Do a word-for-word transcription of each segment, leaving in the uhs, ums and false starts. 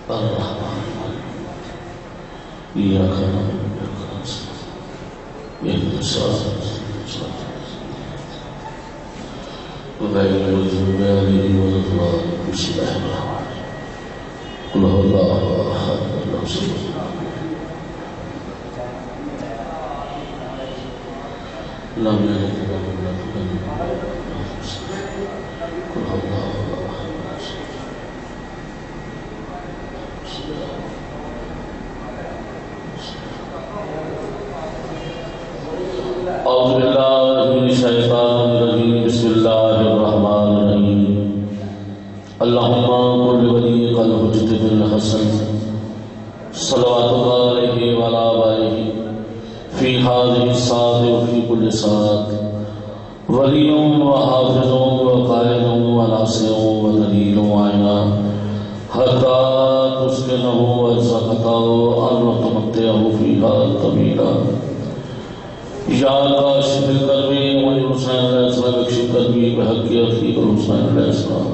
الرحمن إياك نعبد وإياك نستعين اهدنا الصراط المستقيم غير المغضوب عليهم ولا الضالين بسم الله الرحمن الرحيم قل هو الله أحد الله الصمد لم يلد ولم يولد ولم يكن له كفوا أحد قل هو الله أحد الله الصمد أعوذ بالله من الشيطان الرجيم بسم الله الرحمن الرحيم اللهم كن لوليك الحجة بن الحسن صلوات الله عليه وعلى آله في هذه الساعة وفي كل ساعة ولي وحافظ وقائد وناصر ودليل وعينا حتى تسكنه وزكته أن تمتعه فيها طويلا یا کاشف الکرب ولی حسین علیہ السلام اکشف کربی بحق عقیق الحسین علیہ السلام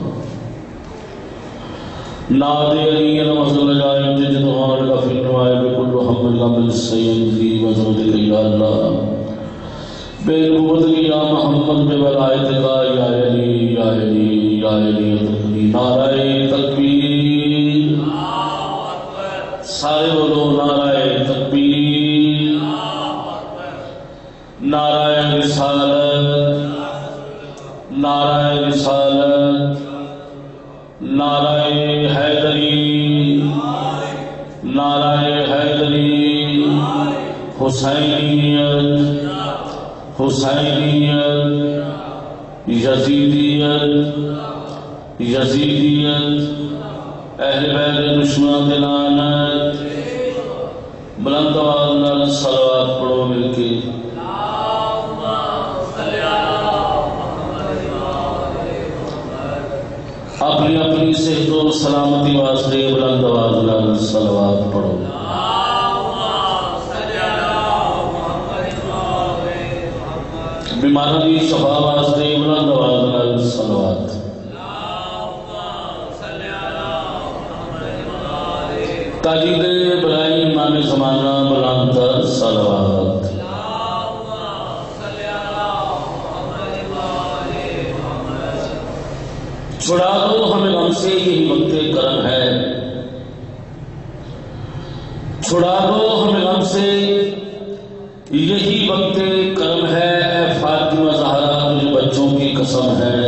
نادی علی المحضر جائم جد دعان کا فی النوائی بکل حمد قبل السید لی وزمدک یا اللہ بے نبوت کی یا محمد بے ولایت کا یا علی یا علی یا علی نعرہ تکبیر سارے بولو نعرہ تکبیر نعرہ رسالت نعرہ رسالت نعرہ حیدری نعرہ حیدری حسینیت حسینیت یزیدیت یزیدیت اہل بیت دشمن لعنت بلند آواز نال صلوات پڑھو مل کے اپنی اپنی صحت و سلامتی واسطے بلند آواز نال صلوات پڑھو بیماروں کی شفا واسطے بلند آواز نال صلوات تاجید برائے امام زمانہ بلند صلوات چھڑا دو ہمیں غم سے یہی وقت کرم ہے چھڑا دو ہمیں غم سے یہی وقت کرم ہے اے فاطمہ زہرا تجھے بچوں کی قسم ہے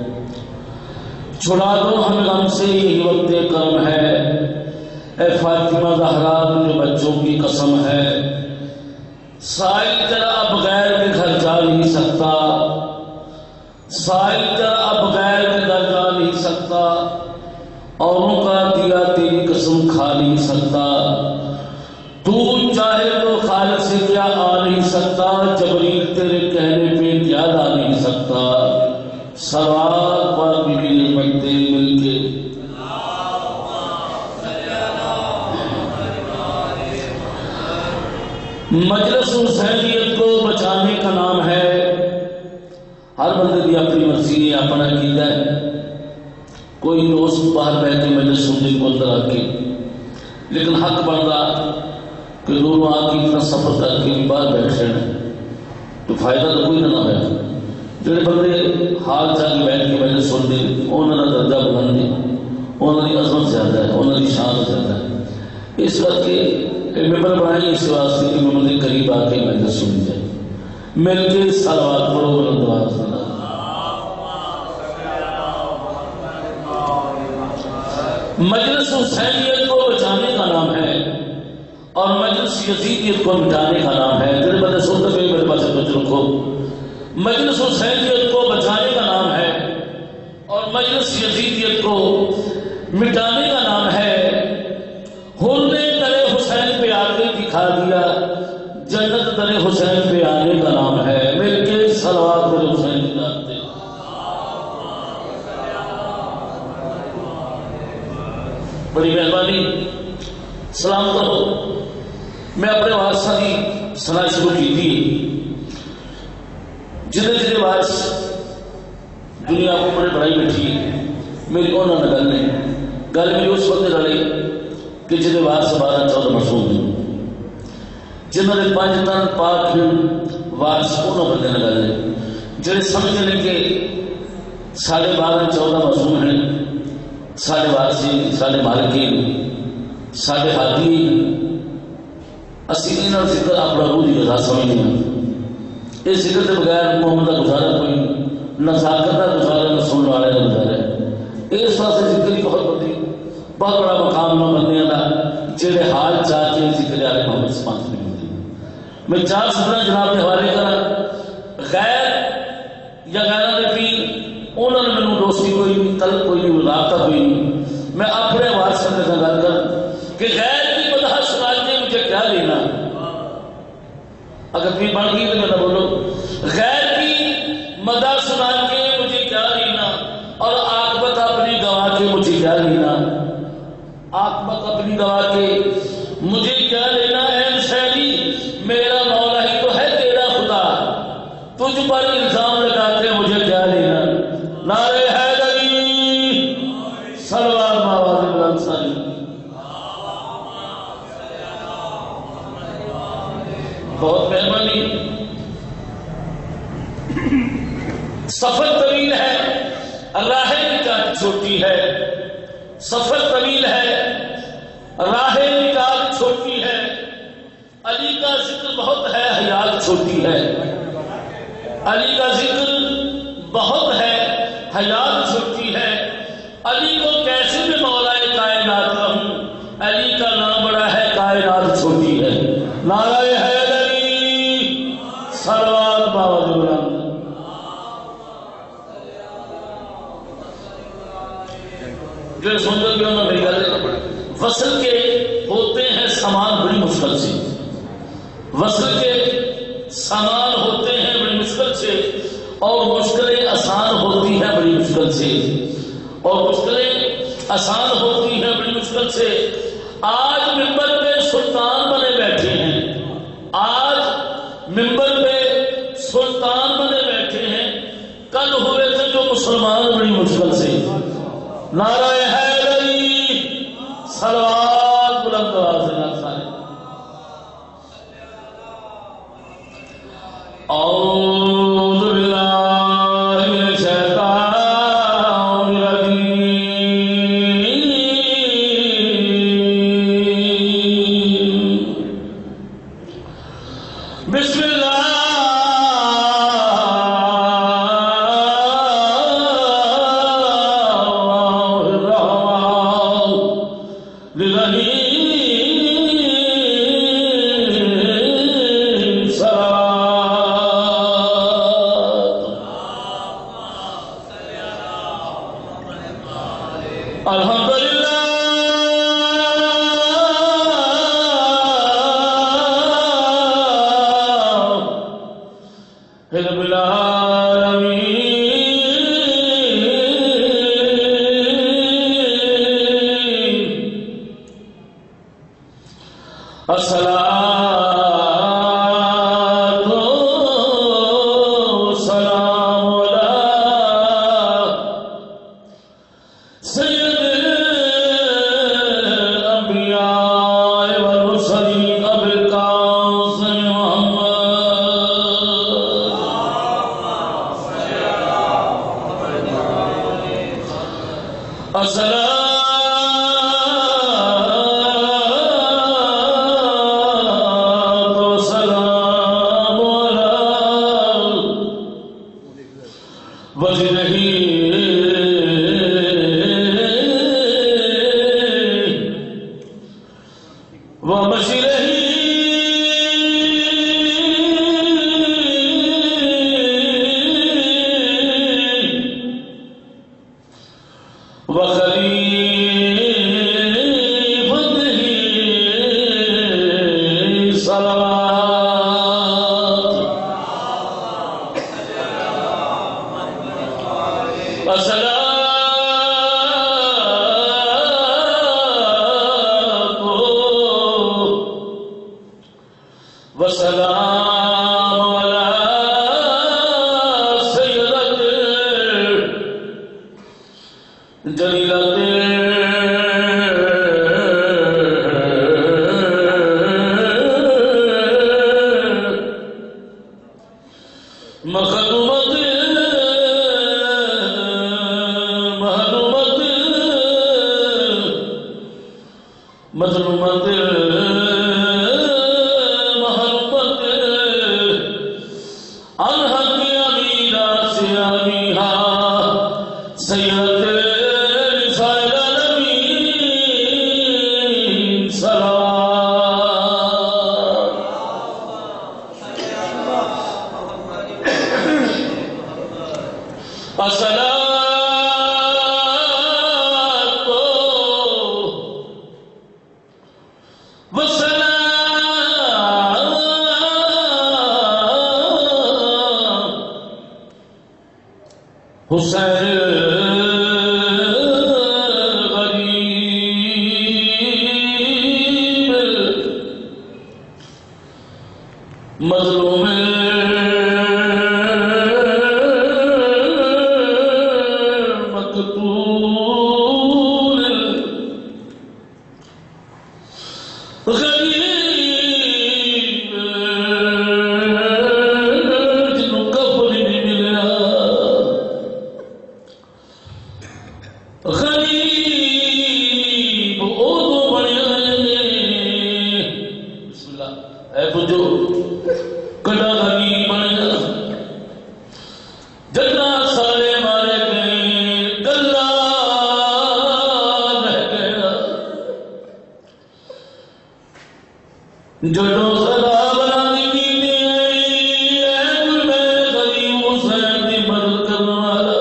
چھڑا دو ہمیں غم سے یہی وقت کرم ہے اے فاطمہ زہرا تجھے بچوں کی قسم ہے سائل تیرا بغیر کے گھر جا نہیں سکتا سائل تیرا بغیر کے گھر جا نہیں سکتا اوروں کا دیا تیری قسم کھا نہیں سکتا تو چاہے تو خالق سے کیا آ نہیں سکتا جبریل تیرے کہنے پہ یاد آ نہیں سکتا سوال پر بھی نعمتیں مل کے مجلس حسینیت کو بچانے کا نام ہے ہر بندے کی اپنی مرضی ہے اپنا عقیدہ ہے کوئی دوست باہر بیٹھ کے مجلس سننے کو اندر آ کے لیکن حق بنتا کہ دونوں آ کے اتنا سفر کر کے باہر بیٹھ رہے ہیں تو فائدہ تو کوئی نہ ہوا جڑے بندے حال چاہ کے بیٹھ کے مجلس سنتے انہوں کا درجہ بلند ہے انہوں کی عظمت زیادہ ہے انہوں کی شان زیادہ ہے اس کر کے ممبر بنائی اس واسطے کہ ممبر کے قریب آ کے مجلس سنی جائے مل کے صلوات پڑھو بلند آواز سے مجلس حسینیت کو بچانے کا نام ہے اور مجلس یزیدیت کو مٹانے کا نام ہے جڑے بندے سنتے ہوئے میرے پاس بچ رکھو مجلس حسینیت کو بچانے کا نام ہے اور مجلس یزیدیت کو مٹانے کا نام ہے ہر نے درے حسین پہ آ کے دکھا دیا جنت درے حسین پہ آنے کا نام ہے مل کے صلوات پر حسین دلاتے بڑی مہربانی سلام کرو میں اپنے وارثاں کی سنا شروع کی تھی جتنے جتنے وارث دنیا کو بڑے بڑائی بیٹھی میری انہوں نے گل نہیں گل میری اس وقت رلی کہ جنہیں وارث بارہ چودہ معصوم ہیں جنہوں نے پانچ تن پاک وارث انہوں بندے لگا دے جنہیں سمجھ لیں کہ ساڑھے بارہ چودہ معصوم ہیں ساڑھے وارثی ساڑھے مالکی ساڑھے حاکی اسی انہوں ذکر اپنا روح کی رضا سمجھیں گے اس ذکر کے بغیر محمد کا گزارا کوئی نزاکت کا گزارا نہ سننے والے کا گزارا ہے اس واسطے ذکر ہی بہت بڑی بہت بڑا مقام نہ بندے کا جہے حال چاہ کے ذکر آ رہے محمد سبحان سے ملتے ہیں میں چار سطرہ جناب کے حوالے کرا غیر یا غیرہ نے بھی انہوں نے میں دوستی کوئی نہیں طلب کوئی نہیں رابطہ کوئی نہیں میں اپنے آواز سے میں گل کر کہ غیر کی مدح سنا کے مجھے کیا لینا اگر کوئی بن گئی تو میں نہ بولو غیر کی مدح سنا کے مجھے کیا لینا اور عاقبت اپنی گواہ کے مجھے کیا لینا عاقبت اپنی گواہ کے مجھے کیا لینا ہے شہری میرا مولا ہی تو ہے تیرا خدا تجھ پر الزام لگا کے مجھے کیا لینا نعرہ حیدری سلوات ماواز بلند ساری بہت مہربانی سفر طویل ہے راہ نکال چھوٹی ہے سفر طویل ہے راہ نکال چھوٹی ہے علی کا ذکر بہت ہے حیات چھوٹی ہے علی کا ذکر بہت ہے حیات چھوٹی ہے علی کو کیسے بھی مولا کائنات کہوں علی کا نام بڑا ہے کائنات چھوٹی ہے نعرہ حیدری سلوات باوجود بلند جو سنتے بھی ہونا میری گل وصل کے ہوتے ہیں سامان بڑی مشکل سے وصل کے سامان ہوتے ہیں بڑی مشکل سے اور مشکلیں آسان ہوتی ہیں بڑی مشکل سے اور مشکلیں آسان ہوتی ہیں بڑی مشکل سے آج ممبر پہ سلطان بنے بیٹھے ہیں آج ممبر پہ سلطان بنے بیٹھے ہیں کل ہوئے تھے جو مسلمان بڑی مشکل سے نعرہ حیدری صلوات بلند آواز سے سارے اعوذ باللہ من الشیطان الرجیم بسم اللہ جلیلت مظلومت محبت الحق امیرہ سے امیہا سید رسائل العالمین سلام السلام حسین غریب مظلوم مقتول غریب جنوں کفن نہیں ملیا غریب اردو بڑھیا بسم اللہ اے بجو کڑا غریب بڑھیا جنا سارے مارے گئے گلا رہ گیا جڑو سدا بنا دی دی اے کوئی میرے غریب حسین دی مدد کرنے والا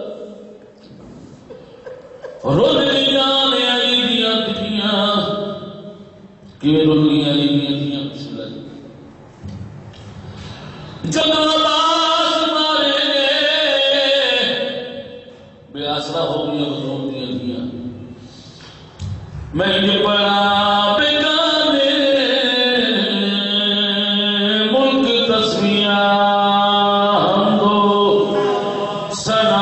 رول گیا نے علی دیا دیا کہ رول گیا علی دیا دیا بسم اللہ جب عباس مارے بے آسرا ہو گیا رول دیا دیا میں نے پڑھا بیگانے ملک تسمیہ ہم دو سنا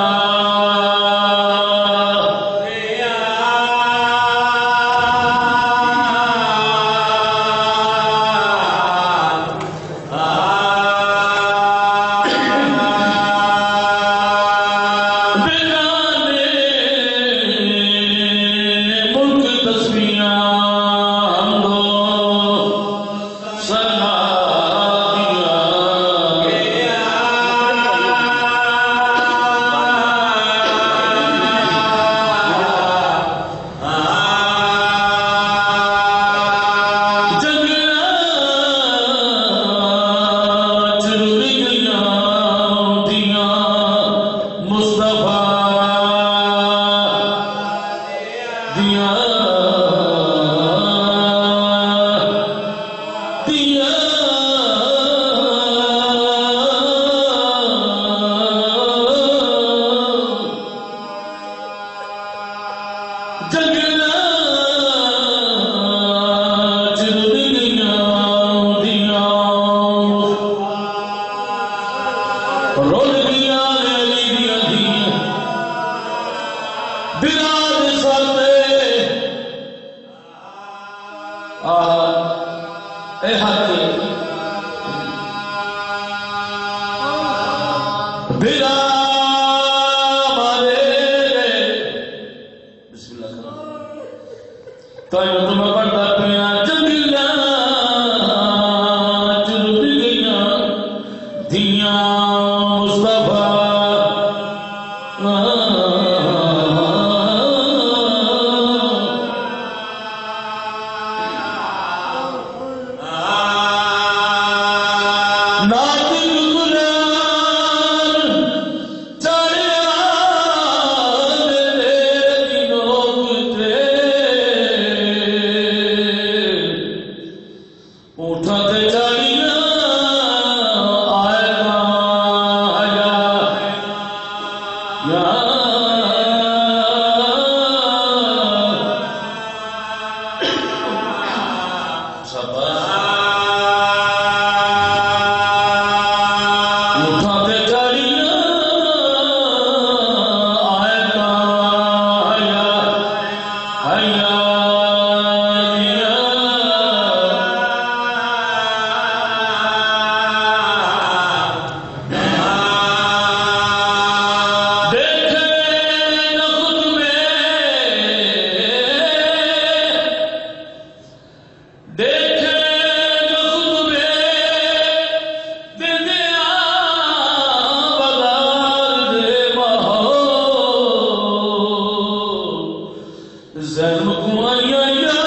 زینب کو آیا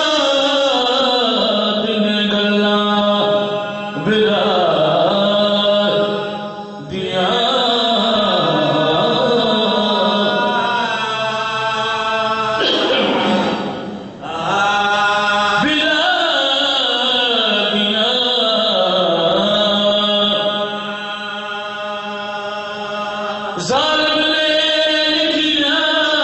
یاد نے گلا بلا دیا ظالم نے کیا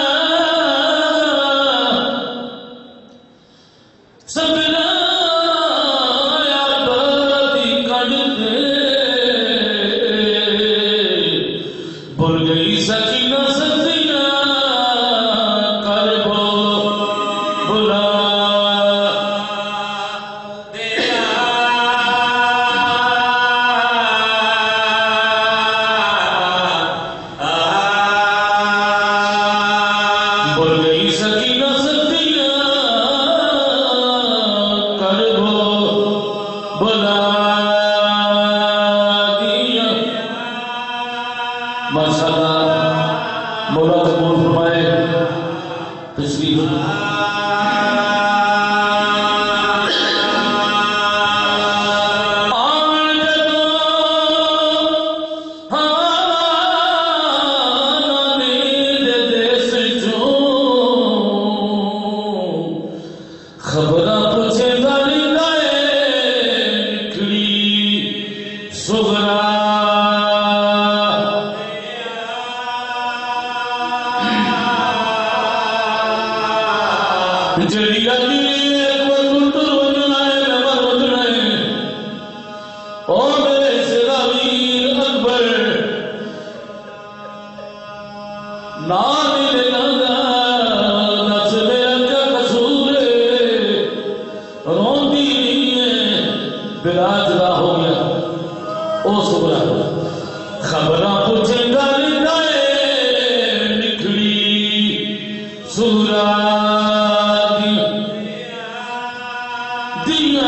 سبنا یا بردی کڑتے بھول گئی سکینہ سکینہ کر بو بلا ماشاءاللہ مولا قبول فرمائے تشریف آن جدو ہانے دے دیس جو خبرہ پوچھے داری گائے نکلی سغرا جڑی علی ایک وقت وجنائے نمر وجنائے او میرے سراویر اکبر نامی لینا نس میرا کیا قصور ہے روندی نہیں ہے بلا جدا ہو گیا او سبرا خبرہ پوچھے گالی گائے نکلی سورا دیا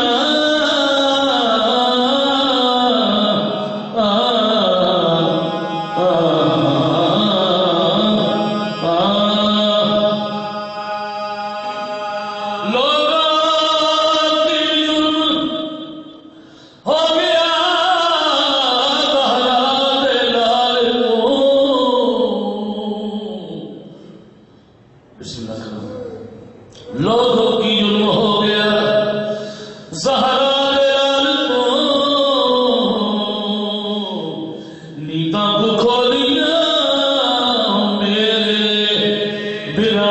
لوگوں کی ظلم ہو گیا زہرا لال کو نیتاں کو کھولیا میرے بنا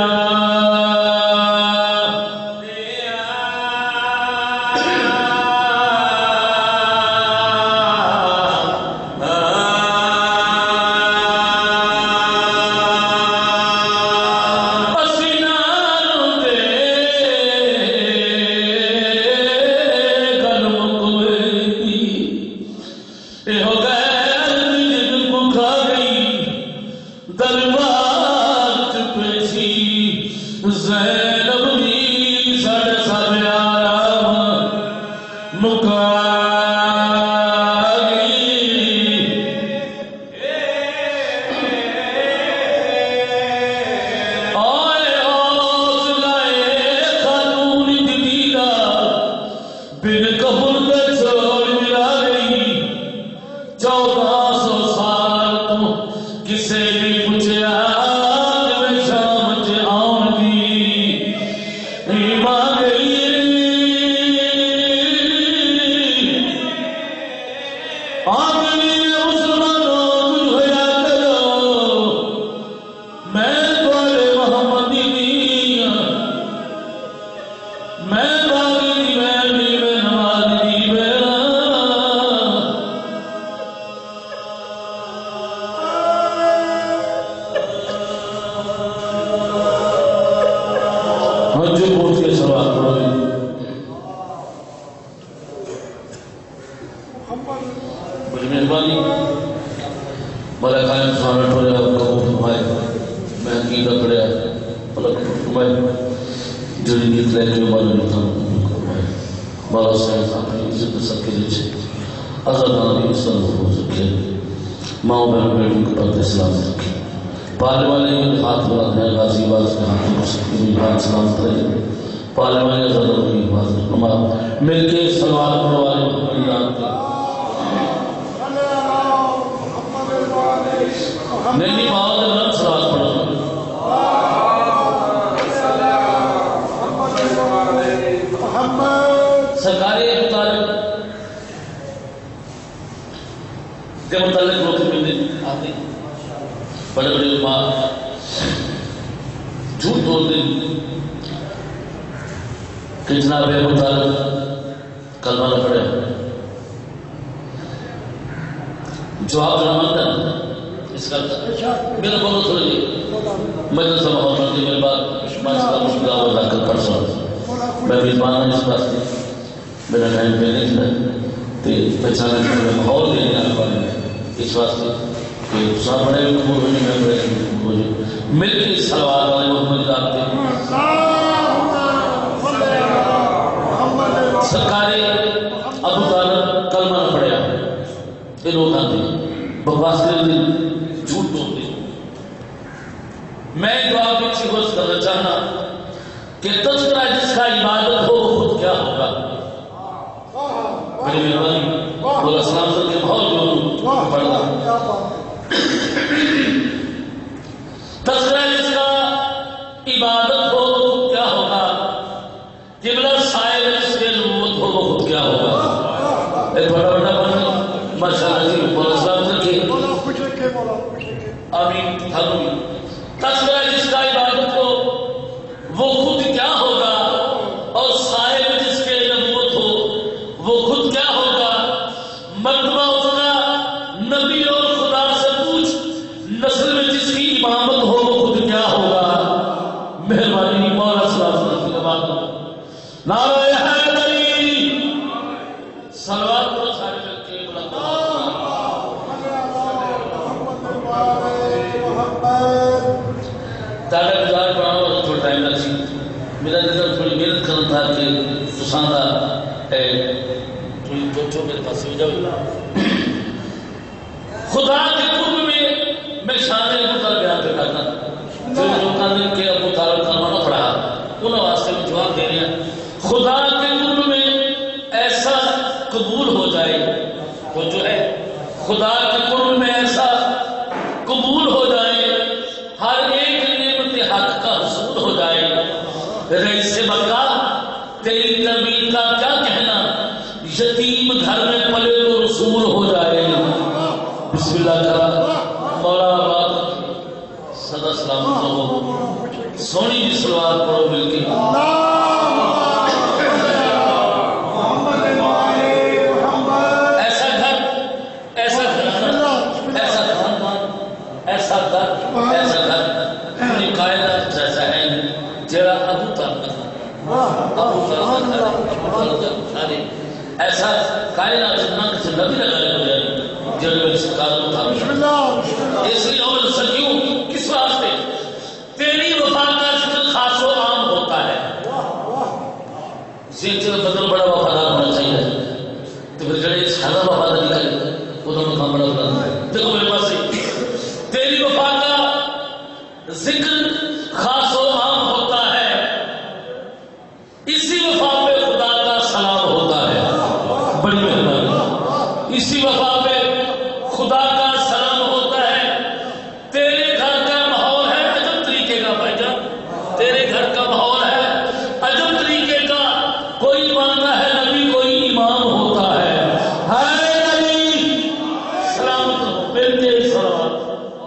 زینب بھی سڑ سب آرام مکاری آئے آس لائے خاتون دیدہ بن قبول میں چھوڑ ملا گئی چودہ سو سال تو کسے بھی پوچھا بڑی مہربانی بڑا قائم سارا ٹھوڑے آپ کا وہ فرمائے میں عقیدہ پڑھیا بڑا فرمائے جڑی نیت لے کے مالا نیتا فرمائے بالا صاحب اپنی عزت سکے لیچے آزاد آنی اسلام ہو سکے ماں بہن بیٹوں کے پاتے اسلام رکھے پالنے والے کے ہاتھ بلند ہیں، غازی باز کے ہاتھ مسلم ہاتھ سلامت رہے، پالنے والے ضرور کی حفاظت فرما، مل کے سلوات پڑھنے والے محمد یاد کر نہیں بہت رنگ سلوات پڑھو سرکاری مطالب کے متعلق لوگ ملنے آتے بڑے بڑے علماء جھوٹ بولتے کہ جناب مطالب کلمہ نہ پڑے، جواب دینا مانتا ہے اس کا میرے بولو تھوڑی مجلس سے محبت کی میرے بات ماشاءاللہ مشکل آواز آ کر پڑھ سکتا میں بھی مانا اس بات سے میرا ٹائم پہ نہیں تھا تو پہچانے کے لیے ماحول دینے آنے والے ہیں اس واسطے کہ صاحب بڑے قبول ہونے میں بڑے قبول ہونے مل کے سلوات والے محمد آپ کے سرکاری ابو طالب کلمہ نہ پڑھیا یہ لوگ آتے بکواس کرتے جھوٹ بولتے میں دعا میں اچھی غرض کرنا چاہنا کہ تذکرہ جس کا عبادت ہو خود کیا ہوگا بڑی مہربانی بولا سلام سر کے بہت جو پڑھا تذکرہ جس کا عبادت ہو خود کیا ہوگا، قبلہ صاحب جس کے نبوت ہو وہ خود کیا ہوگا۔ ایک بڑا بڑا بڑا ماشاءاللہ جی بولا سلام سر کے آمین حضور تذکرہ جس کا عبادت ہو وہ خود کیا ہوگا، اور صاحب جس کے نبوت ہو وہ خود کیا ہوگا۔ مرتبہ اس کا نبی اور خدا سے پوچھ، نسل میں جس کی امامت ہو وہ خود کیا ہوگا۔ مہربانی مولا صلی اللہ علیہ وسلم کی بات ہو نعرہ حیدری صلوات کو سارے مل کے تاکہ گزار پڑھاؤ تھوڑا ٹائم لگ سی میرا نظر تھوڑی محنت کرنا تھا کہ سساندہ تھوڑی پوچھو میرے پاس سے ہو جاؤ خدا کے قرب میں میں شان ابو طالب بیان کر کرتا جو لوگوں نے کہ ابو طالب کلمہ نہ پڑھا انہوں واسطے میں جواب دے رہے ہیں خدا کے قرب میں ایسا قبول ہو جائے وہ جو ہے خدا کے قرب میں ایسا قبول ہو جائے ہر ایک نعمت حق کا حصول ہو جائے۔ رئیس مکہ تیری تربیت کا کیا کہنا، یتیم گھر میں پلے تو رسول ہو جائے۔ بسم اللہ کرا مولا آباد صدا سلامت ہو سونی بھی سلوات پڑھو مل کے ایسا گھر ایسا گھر ایسا خاندان ایسا گھر ایسا گھر پوری کائنات جیسا ہے جڑا ابو طالب کا ابو طالب کا ابو طالب کا ایسا کائنات نہ کسی نبی لگائے ہو جائے جڑے میں سرکار مطابق اس لیے اول سکیوں کس واسطے تیری وفا کا ذکر خاص و عام ہوتا ہے۔ ذکر بدل بڑا وفادار ہونا چاہیے تو پھر جڑے سارا وفادار نکلے وہ تو مقام بڑا بڑا دیکھو میرے پاس سے تیری وفا کا ذکر خاص و عام ہوتا ہے، اسی وفا پہ خدا کا سلام ہوتا ہے۔ بڑی مہربانی اسی وفا پہ خدا کا سلام ہوتا ہے۔ تیرے گھر کا ماحول ہے عجب طریقے کا بھائی جان، تیرے گھر کا ماحول ہے عجب طریقے کا، کوئی مانتا ہے نبی کوئی امام ہوتا ہے۔ ہے نبی سلامت بلتے سلامت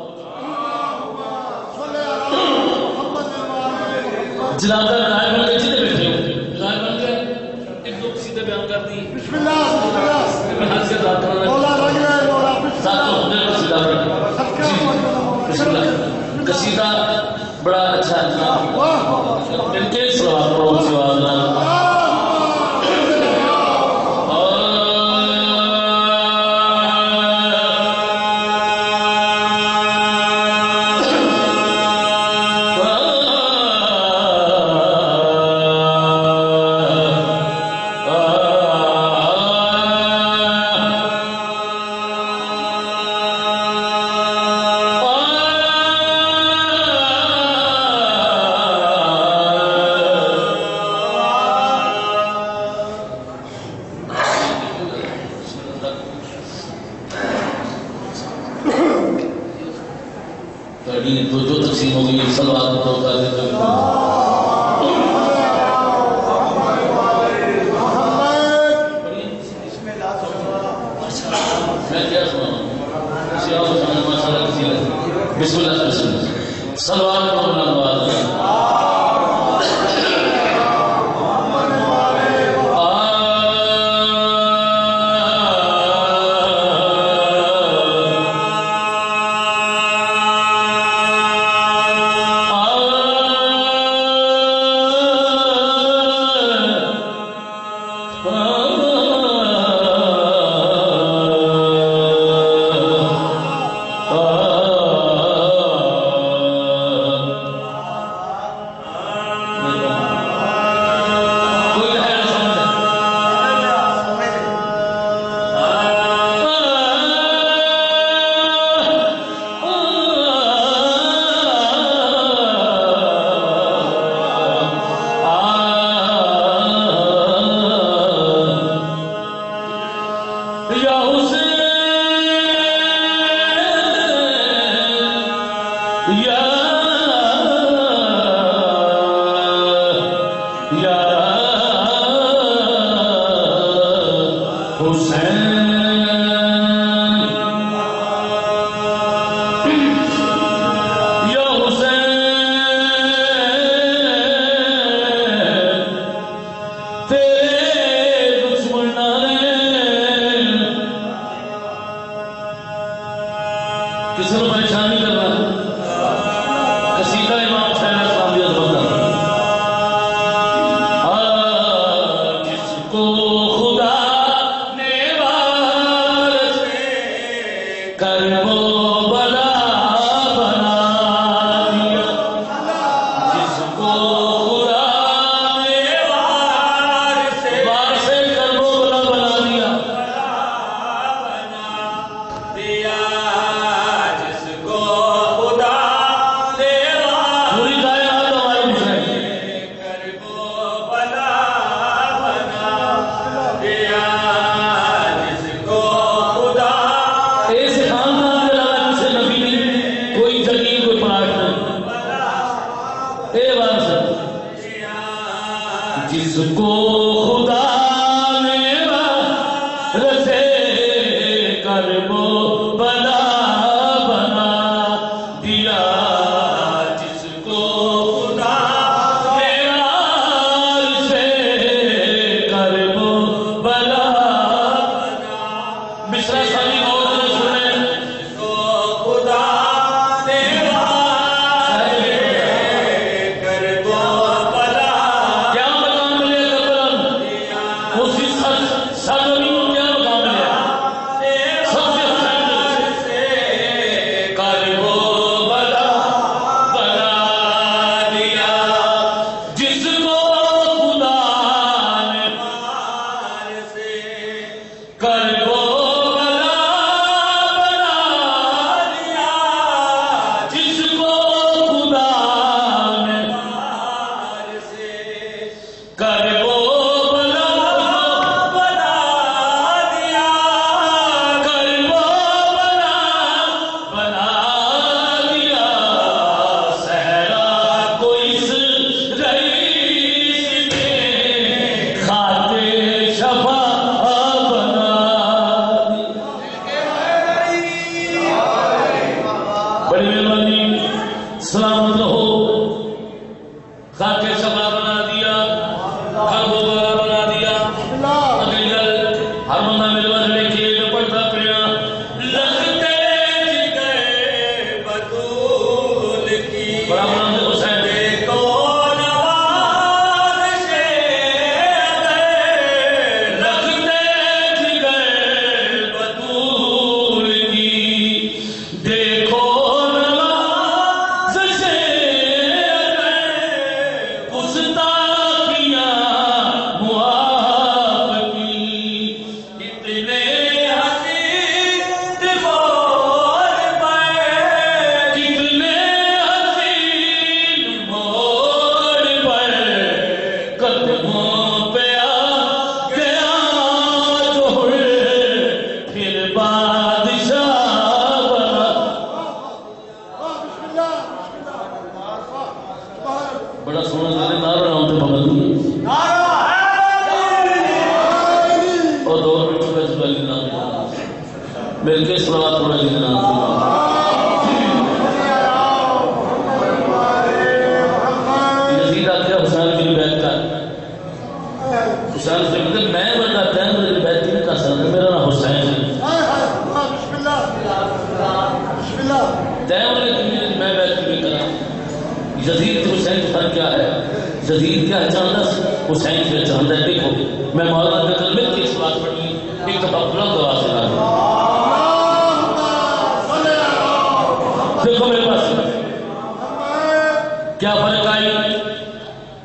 جنازہ رائے بن کے جتنے بیٹھے ہو رائے بن کے ایک دو سیدھے بیان کر دی بسم اللہ میں ہاتھ سے ذات کرنا مولا رنگ ہے مولا ذات کو ہونے پر سیدھا بیٹھے بسم اللہ قصیدہ بڑا اچھا ہے ان کے سلوات پڑھو سوا اللہ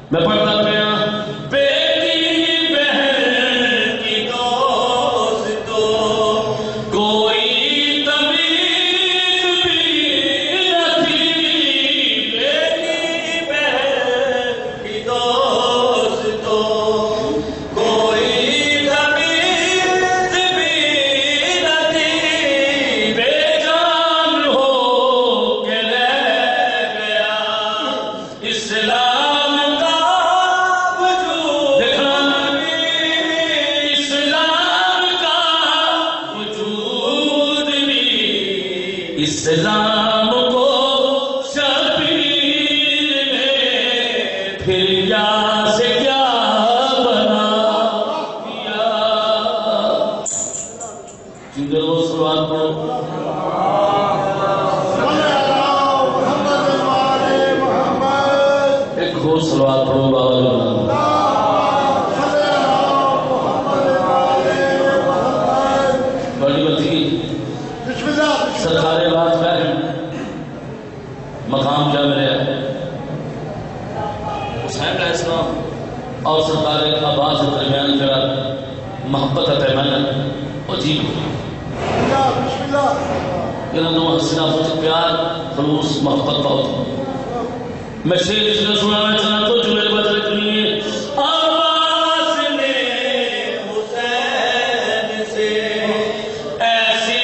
میں پڑھتا پیا بیٹی بہن کی دوست تو کوئی تمیز بھی نہ تھی بیٹی بہن کی دوست تو کوئی تمیز بھی نہ تھی بے جان ہو کے رہ گیا اسلام اسلام کو شبیر نے پھر کیا سے کیا بنا دیا جنگر وہ سلوات پڑھو ایک ہو سلوات پڑھو بابا جانا بڑی بتی سرکار بات کا ہے مقام کیا ملے ہے حسین علیہ السلام اور سرکار عباس کے درمیان جڑا محبت ہے پیمانہ عجیب یہ دونوں حسینہ فوت پیار خلوص محبت بہت میں شیر اس نے سنا میں چاہتا ہوں جو میرے بچے کنی ہے عباس نے حسین سے ایسی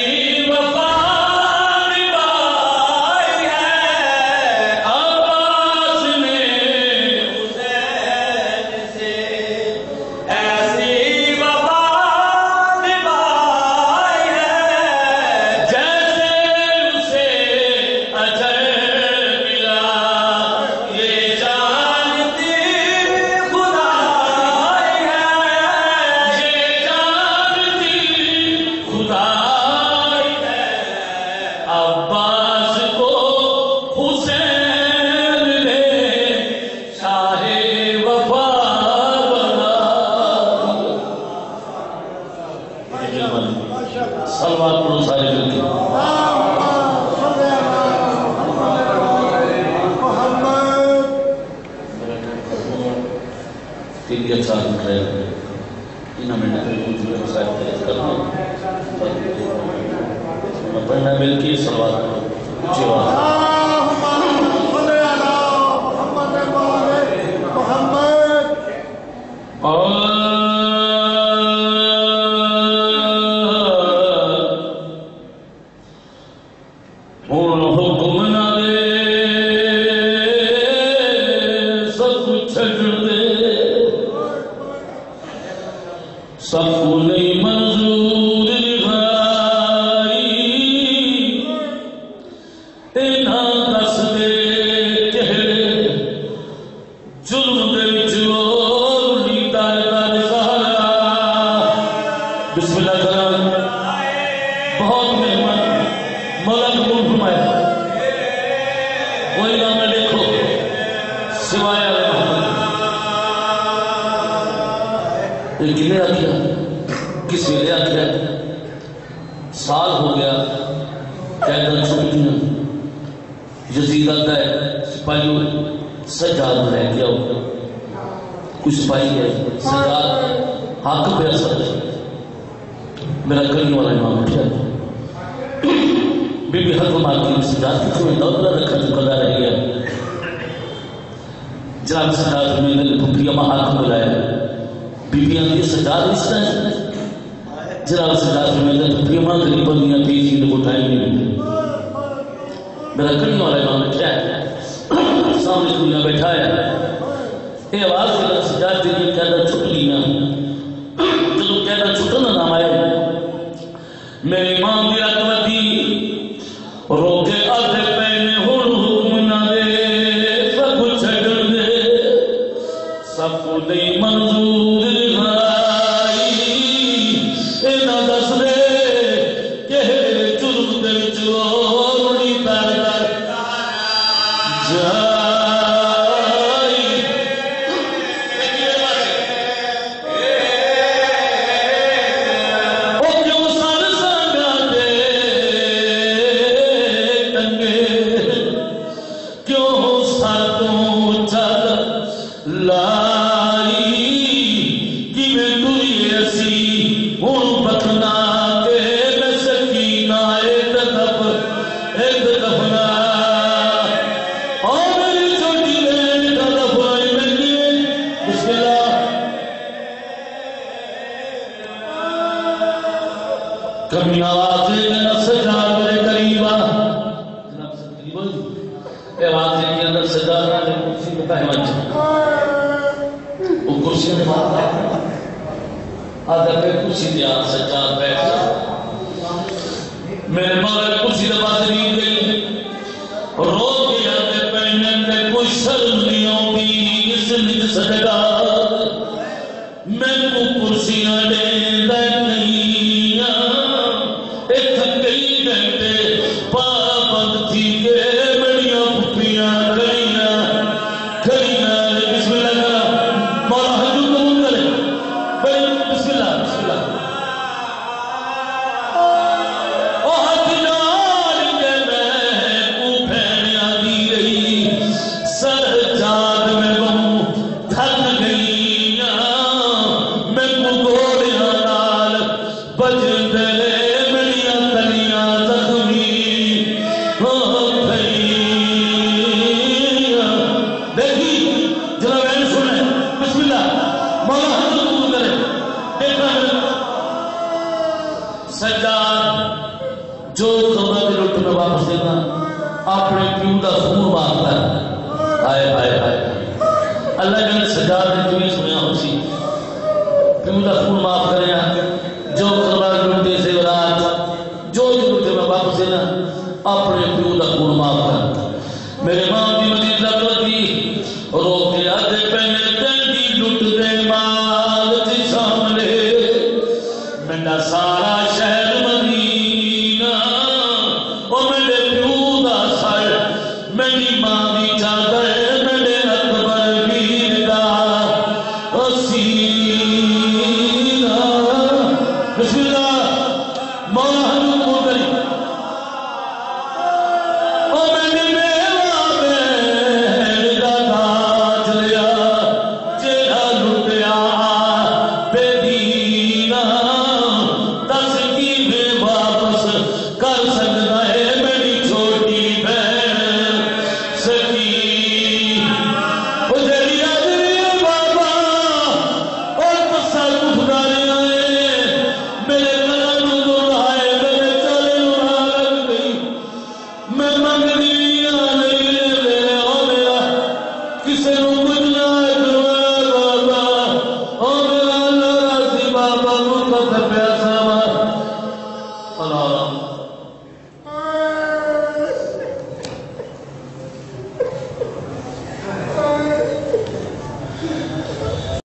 سلوات پڑھو سارے مل کے تین کے ساتھ کھڑے ہوئے انہوں میں نکل کچھ بھی صاحب تیز کرنا پڑھنا مل کے سلوات پڑھو اچھی بات سب کو نہیں منظور بھائی اینا دس دے چہرے ظلم دے چور لیتا ہے سہارا بسم اللہ کرام بہت مہمان مولا قبول فرمائے وہی نام میں دیکھو سوائے کنے آکھیا کس ویلے آکھیا سال ہو گیا قیداں چھٹیاں یزید آتا ہے سپاہیوں سجاد رہ گیا ہو کچھ سپاہی ہے سجاد حق پہ اثر میرا کرنے والا امام اٹھا بی بی حق مارکی سجاد کی چھوڑے دولہ رکھا جو قضا رہ گیا جناب سجاد میں نے پھپری اما حق بلایا بی بی آنگی سجاد اس طرح جناب سجاد میں نے پھپری اما گری بندیاں تیزی نے اٹھائی نہیں میرا کرنے والا امام اٹھا ہے سامنے دنیا بیٹھا ہے اے آواز کے سجاد دنیا کہنا چھٹ لینا جب کہنا چھٹنا نام آئے میرے امام دی رکھوتی روکے آدھے پہنے ہون حکم نہ دے سب چھڑ دے سب کو نہیں منظور بھائی اینا دس دے کہ جرم دل چور لیتا جائی او کیوں سر سنگا دے ٹنگے کیوں سر تو چل لا کبھی آواز دے جناب سجاد میرے قریب آ جناب سے قریب ہو جی آواز دے کے اندر سجاد نے کرسی پہ پہ مچ وہ کرسی میں بات ہے آدھا پہ کرسی دیا سجاد بیٹھ میرے مگر کرسی دے پاس نیند گئی رو گیا تے پہنے پہ کوئی شرم نہیں ہوگی اس نے سجاد میں کو کرسیاں دے دے نہیں اپنے پیو دا خون مانگتا ہے آئے آئے آئے اللہ جنہیں سجاد نے تمہیں سنیا ہو سی پیو دا خون معاف کرے جو خبر لوٹے سے رات جو جو لوٹے میں واپس دینا اپنے پیو دا خون معاف کر میرے ماں بھی